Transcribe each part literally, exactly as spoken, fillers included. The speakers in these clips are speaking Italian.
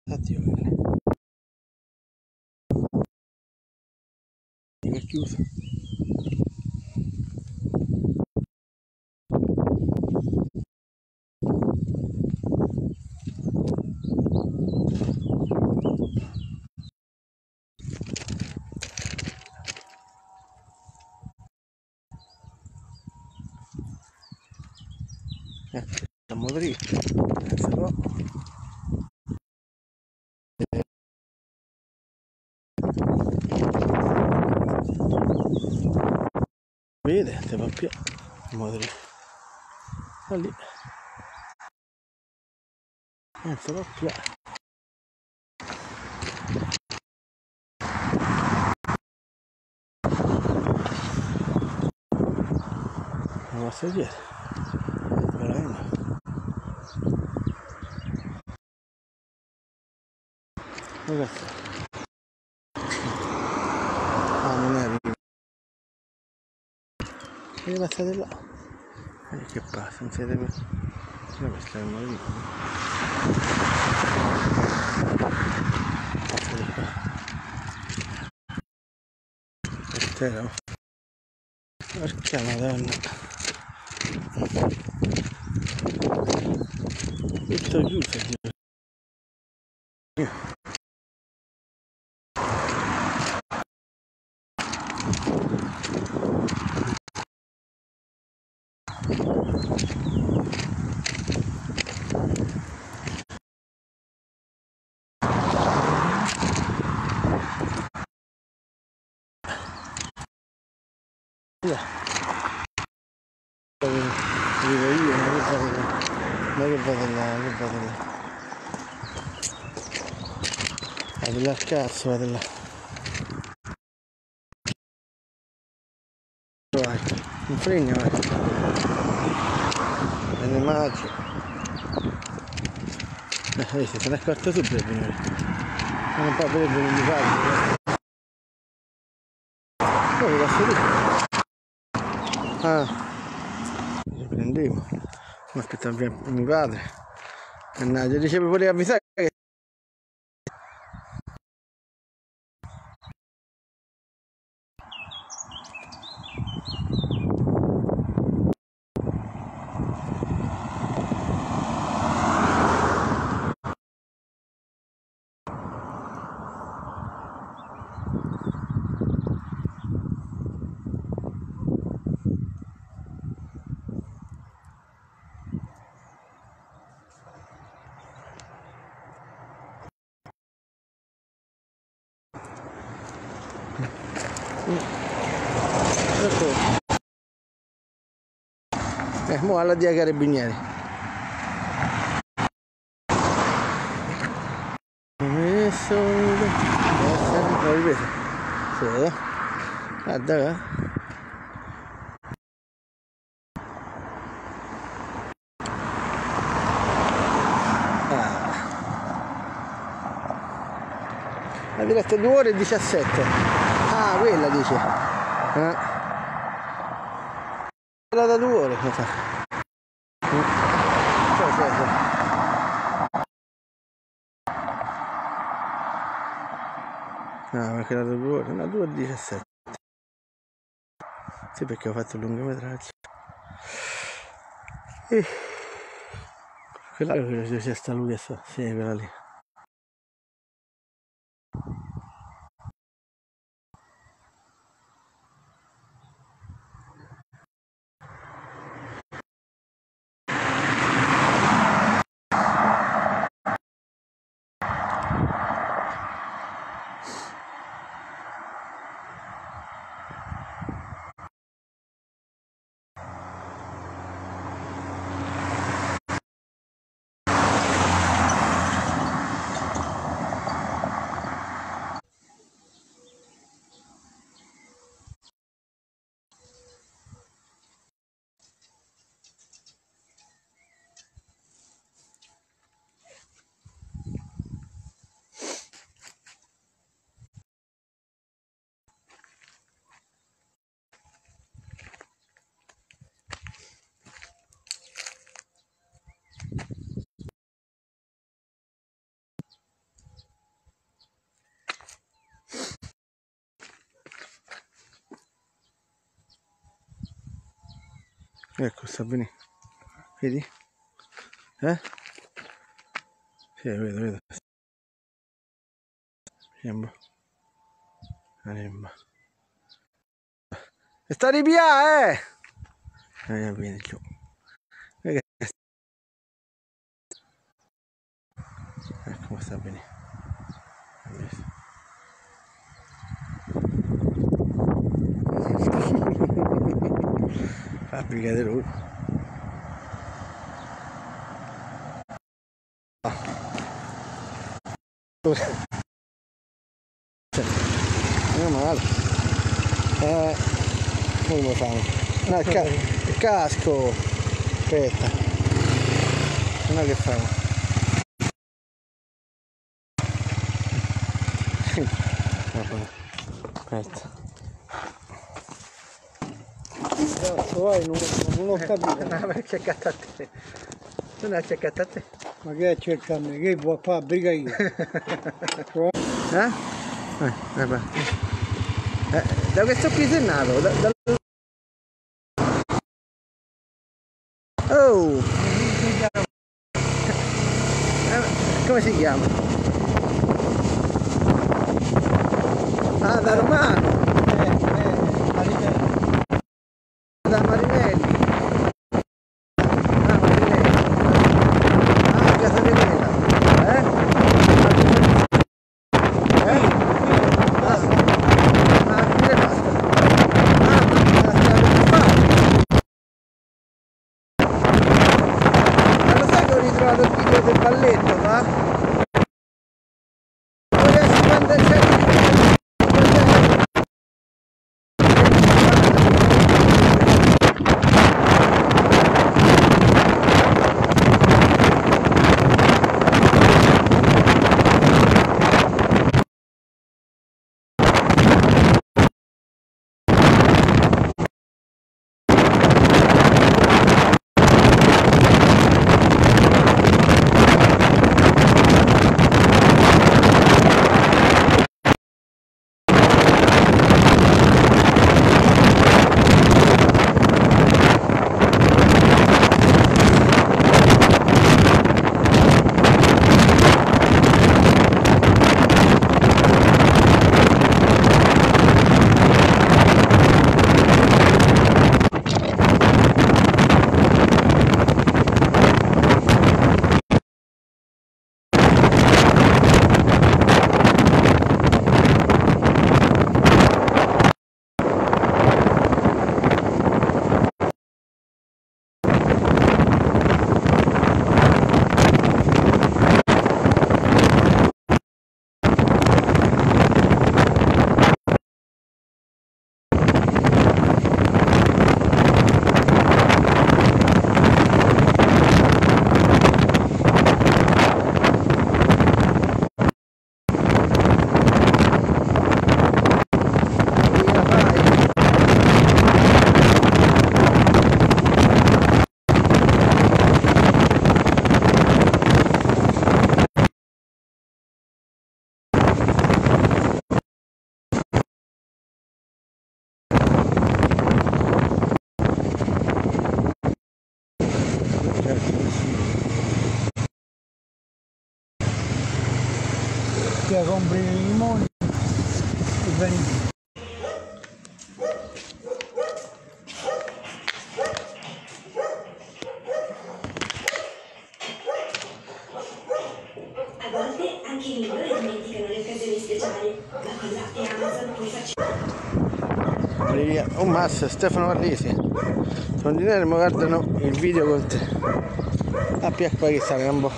Addio, è chiuso. Eh, siamo dritti, però vede, se va più siamo dritti. Da lì non si va più. Non va a sedere, veramente. Ragazzi, ah, non è arrivato, è passate là. E che passa, non siete per... Io per stare morendo. Passate qua. Perché no? Perché madonna? Tutto chiuso, Dio. Vivo io, ma che vado là, ma che vado là, che vado là. Vado là al cazzo, vado là. Vai, non fregna, vai. Me ne mangio. Eh, vedi, se ne è accorto tu per venire. Non può vedere non mi fare. Poi da salire. Ah. Prendevo, ma aspettavo via mio padre. Mannaggia, diceva voleva avvisare che ecco. Eh, mo alla dia carabinieri. Messo lo ripeto. Sì. Guarda qua. Ah. La diretta è due ore e diciassette. Ah, quella dice. Ah. Quella da due ore, mi sa. No, perché era due ore, no, due e diciassette. Sì, perché ho fatto il lungometraggio. E... quella che c'è sta lui adesso, sì, quella lì. Ecco, sta benissimo. Vedi? Eh? Sì, vedo, vedo. Andiamo. Andiamo. E sta di via, eh! Eh, vieni giù. Ecco come sta bene. Fabbrica di lupo. Non male. Eh, come fanno? No, il, ca il casco. Aspetta. No, che famo? Aspetta. Cazzo, vai, non, non ho capito. No, perché accanto a te? Non è accanto a te. Ma che è cercando? Che vuoi fabbrica io? Eh? Eh, vabbè. Eh, da questo qui sei nato? Da, da... Oh! Eh, come si chiama? Ah, da Romano! Eh, eh, Marinelli. Da Marinelli! Ah, Marinelli! Ah, casa di quella! Eh? Eh? Ah, ah, qui le pasta! Ah, ma la strada per fare! Ma lo sai che ho ritrovato il video del balletto, va? Adesso quando c'è Che compri i limoni e vieni qui. A volte anche i migliori dimenticano le occasioni speciali, ma con l'app Amazon puoi farci. Oh massa, Stefano Varlesi. Continueremo, guardano il video con te. Ah, più qua che sale un po'.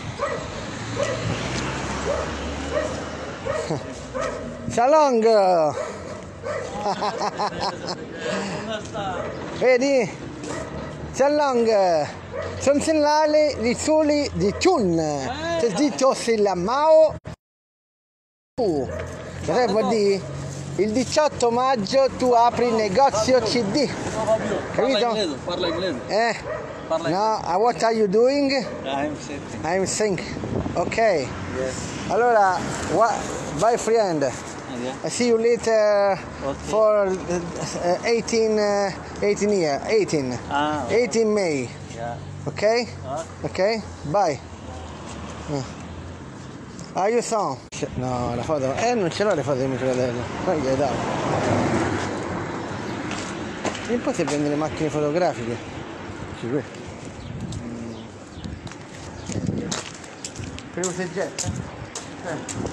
Salong! Vedi? Salong! Sono segnali di soli di Chun. C'è detto se la Mao. Uh, cosa vuol dire? Il diciotto maggio tu apri il negozio C D. Capito? Parla inglese, parla inglese. Eh? Parla No, uh, what are you doing? I'm sitting. I'm think. Ok. Yes. Allora, what, bye friend. I see you later Okay. for uh, eighteen, uh, eighteen year, eighteen, Ah, okay. eighteen May, Yeah. okay? Ah. Ok? Bye. Uh. Ah, io sono. No, la foto. Eh, non ce l'ho le foto di mio fratello. Ma gli hai dato. E poi si vende le macchine fotografiche. Sì, qui. Per uso e getta? Eh.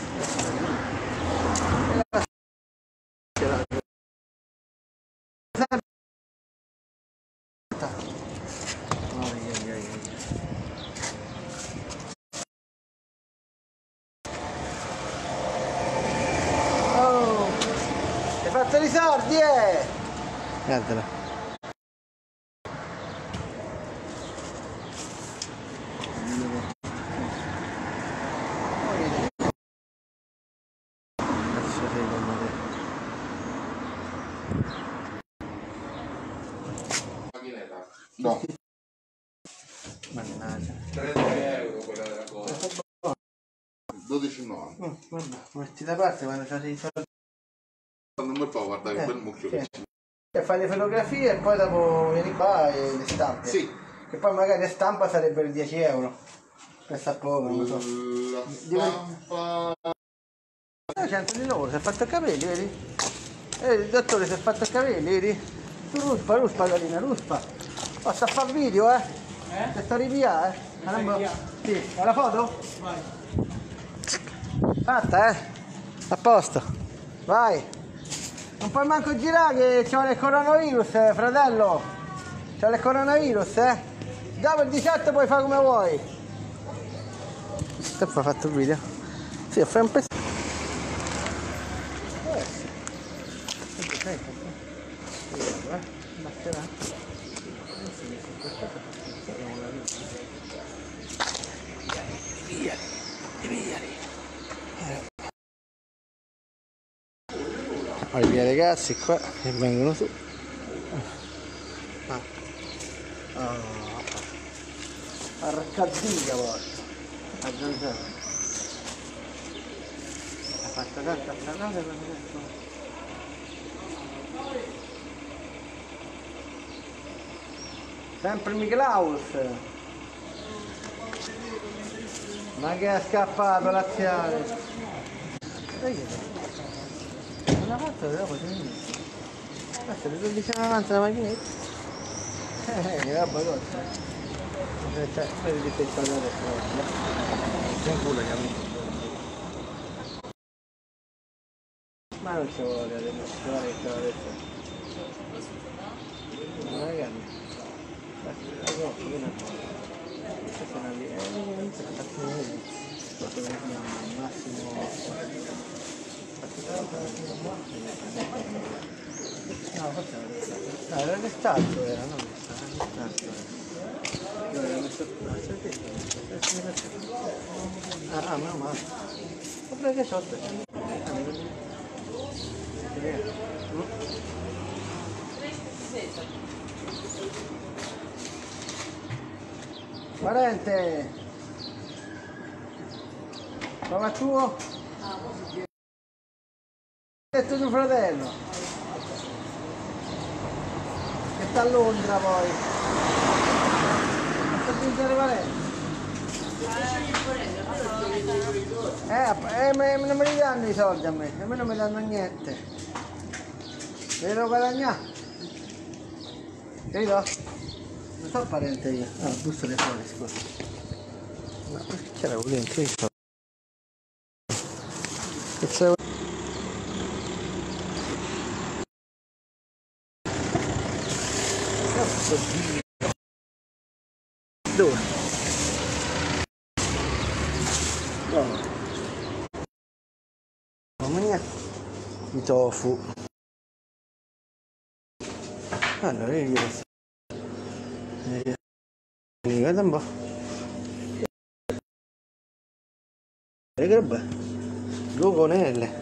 Oh, hai fatto i sordi, eh! Guardala. No. Mannaggia. trenta euro quella della cosa. dodici e novanta. Oh, guarda, metti da parte quando fai i soldi. Non mi fa guardare che Eh, bel mucchio sì. che c'è. E fai le fotografie e poi dopo vieni qua e le stampe. Sì. Che poi magari le stampa sarebbero dieci euro. Questa poco, non lo so. La stampa. Ah, cento di lavoro, si è fatto i capelli, vedi? Eh, il dottore si è fatto i capelli, vedi? Tu ruspa, ruspa Carina, ruspa. Oh, sta a fare video, eh? Eh? Ti sta a rivia, eh? Caramba. Sì, hai la foto? Vai. Fatta, eh? A posto. Vai. Non puoi manco girare che c'è il coronavirus, eh, fratello. C'è il coronavirus, eh? Dopo il diciotto puoi fare come vuoi. Te poi hai fatto il video? Sì, fai un pezzo. Poi via ragazzi qua che vengono su. Ah. Oh. Arcadilla porca. A zanzara. Ha fatto tanta stranata per adesso. Sempre Miklaus. Ma che è scappato laziale. Una volta dopo ti inizio. Adesso le dodici e novanta la macchinetta. Eh, che roba costa. Cioè, poi di questo adesso. C'è un culo che amico. Ma non ci vuole adesso, ci vuole che te adesso. Ragazzi. Questa è una lì. Eh, inizia a farsi vedere. Questo è il massimo. No, forse era no, era l'estaccio, era, non l'estaccio. Io avevo messo ah, ah, no, ma sopra che sotto. Parente! Prova tuo? Detto tuo fratello che sta a Londra poi sta a vincere Valencia eh, eh me, non me li danno i soldi a me, a me non mi danno niente, me li devo guadagnare, capito? Non so parente io, ah, busto le fuori scusa, ma perché c'era quello dentro io? Che c'è? Dove? No. Mamma mia. I tofu. Allora io questo. Guarda un po'. Che roba? Due conelle.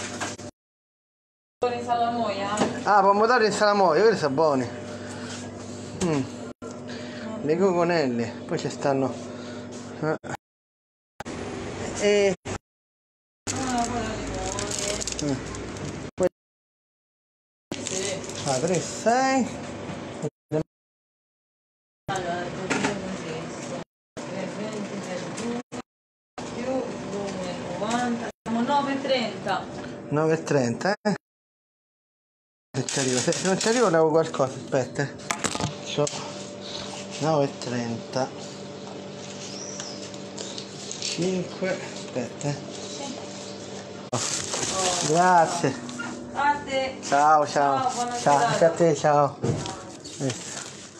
In salamoia? Ah, pomodori in salamoia, quelli sono buoni. Mm. Le coconelle, poi ci stanno. E Ah, tre, sei. Allora, più due novanta, siamo nove e trenta. nove e trenta, eh? Se ci arrivo, se non ci arrivo levo qualcosa, aspetta. C'ho nove e trenta. cinque, aspetta. eh. Grazie. A te. Ciao, ciao. Ciao, buona Ciao, serata. anche a te, ciao. Questo.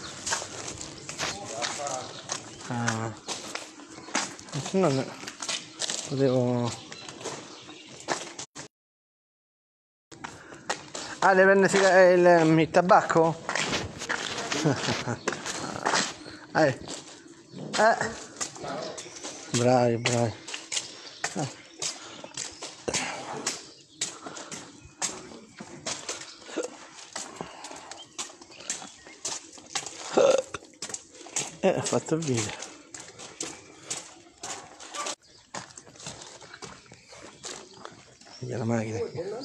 Ah. Se no no, potevo... Ah, deve prendere il, il, il tabacco? eh. eh. Bravi, bravi. Eh. Eh, ho fatto il video. Via la macchina.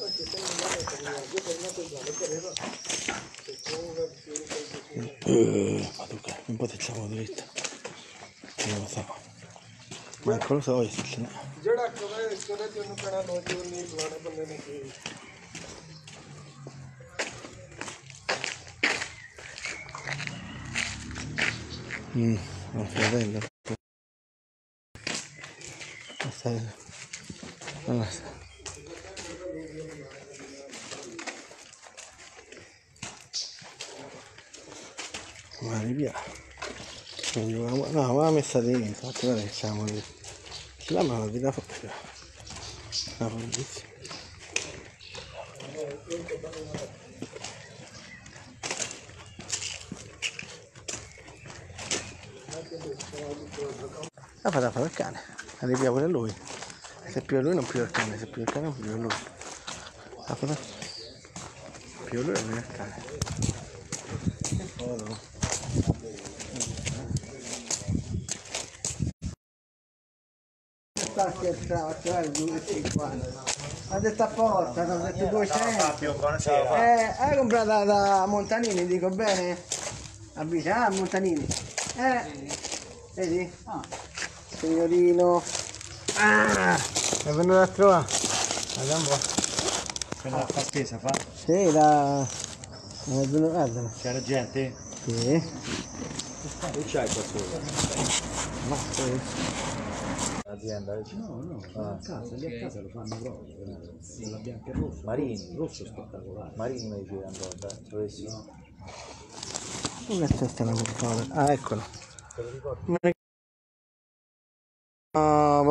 Uh, ma tu non poteciamo dritto. Che non lo so. Manco lo so, se no. Mm, mio fratello. Allora. Ma via. No, ma l'ha messa dentro, guarda che siamo lì. Ce l'ha ma di la fuori. La polizia. La farà fare il cane, arriva pure lui. Se più lui non più il cane, se più il cane non più lui. La farà più lui non più il cane. Oh, sta scherzando, cioè due e cinquanta. Ha detto apposta, hanno detto duecento. Eh, hai comprato da Montanini, dico bene? Avvisa, ah, Montanini. Eh, vedi? Ah. Signorino. Ah, è venuto a trovare. Vediamo un po'. Quella fa spesa, fa? Sì, la... è venuto, guardala. C'era gente? Sì. Che c'hai qua sopra? Ma sì. L'azienda? No, no, ah. A casa, lì a casa lo fanno proprio. Quella bianca e rossa. Marini. Rosso spettacolare. Marini mi diceva ancora, dovessi no. Non è questa una persona. Ah, eccolo. Te lo ricordi? No,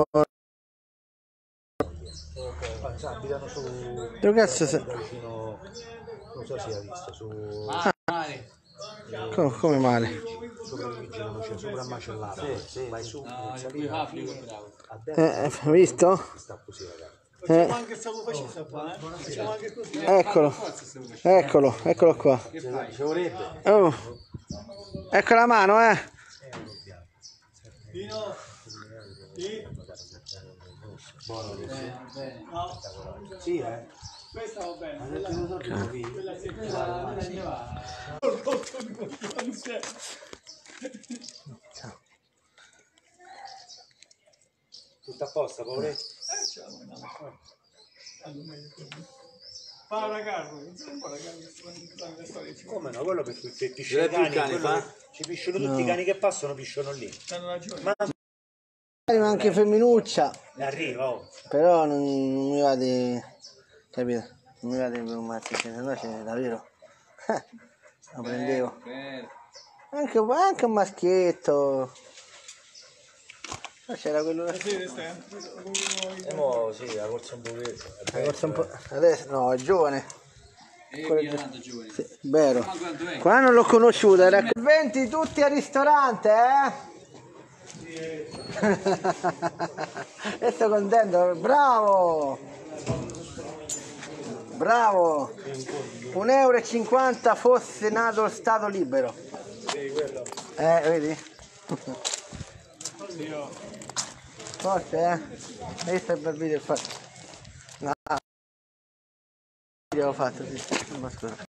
abitano su... che cazzo sei? Vicino... non so se hai visto, su... come, come male? Sopra il vigile non c'è, sopra a Macellata. Sì, sì. Vai su, no, salire, a Eh, hai visto? sta così ragazzi. Eh. Eccolo, eccolo, eccolo qua. Ci vorrebbe. Oh. Ecco la mano, eh. Buono questo. Sì, eh. Questa va bene. Tutto a posto, Paolo? Fa ragazzo, Come no? Quello per, per pisciare i cani, quello che ci pisciano tutti no. I cani che passano pisciano lì. Ma Ma anche femminuccia. Arriva, oh. Però non, non mi va di... capito? Non mi va di un marchio, se no c'è davvero. Lo prendevo. Anche, anche un maschietto. Ma c'era quello là. E mo sì, la corsa un pochetto. La corsa un po'. Adesso no, è giovane. è giovane. Sì, vero. Qua non l'ho conosciuta, era venti tutti al ristorante, eh? E sto contento, bravo! Bravo! un euro e cinquanta fosse nato lo Stato libero. Eh, vedi? Forte, eh? Questo è il bel video fatto. Abbiamo fatto, sì. Ma scusa.